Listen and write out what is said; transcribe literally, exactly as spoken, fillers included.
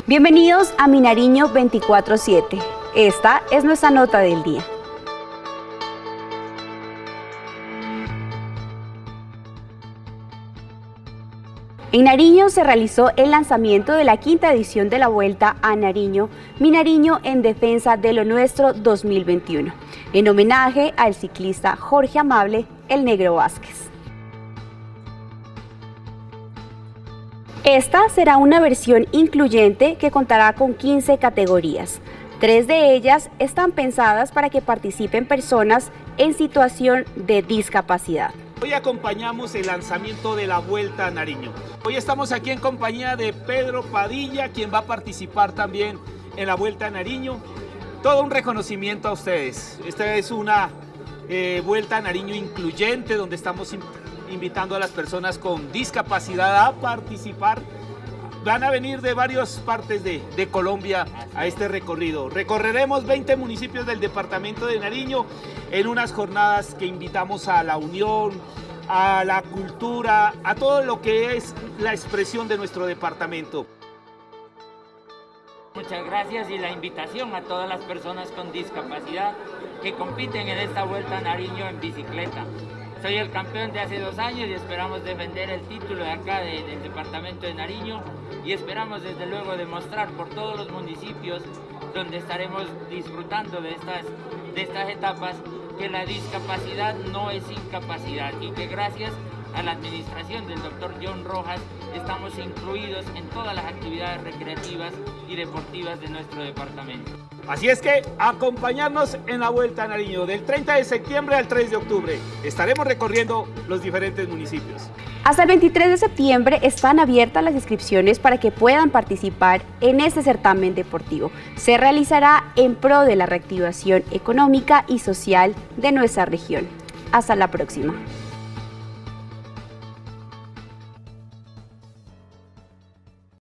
Bienvenidos a Mi Nariño veinticuatro siete. Esta es nuestra nota del día. En Nariño se realizó el lanzamiento de la quinta edición de la Vuelta a Nariño, Mi Nariño en Defensa de lo Nuestro dos mil veintiuno, en homenaje al ciclista Jorge Amable, el Negro Vázquez. Esta será una versión incluyente que contará con quince categorías. Tres de ellas están pensadas para que participen personas en situación de discapacidad. Hoy acompañamos el lanzamiento de la Vuelta a Nariño. Hoy estamos aquí en compañía de Pedro Padilla, quien va a participar también en la Vuelta a Nariño. Todo un reconocimiento a ustedes. Esta es una eh, Vuelta a Nariño incluyente, donde estamos invitando a las personas con discapacidad a participar. Van a venir de varias partes de, de Colombia a este recorrido. Recorreremos veinte municipios del departamento de Nariño en unas jornadas que invitamos a la unión, a la cultura, a todo lo que es la expresión de nuestro departamento. Muchas gracias y la invitación a todas las personas con discapacidad que compiten en esta Vuelta a Nariño en bicicleta. Soy el campeón de hace dos años y esperamos defender el título de acá de, del departamento de Nariño y esperamos desde luego demostrar por todos los municipios donde estaremos disfrutando de estas, de estas etapas que la discapacidad no es incapacidad y que gracias a la administración del doctor John Rojas estamos incluidos en todas las actividades recreativas y deportivas de nuestro departamento. Así es que acompañarnos en la Vuelta a Nariño del treinta de septiembre al tres de octubre. Estaremos recorriendo los diferentes municipios. Hasta el veintitrés de septiembre están abiertas las inscripciones para que puedan participar en este certamen deportivo. Se realizará en pro de la reactivación económica y social de nuestra región. Hasta la próxima.